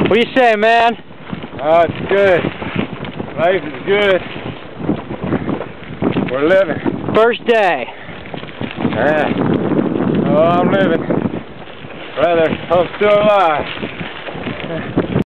What do you say, man? Oh, it's good. Life is good. We're living. First day. Yeah. Oh, I'm living. Brother, I'm still alive.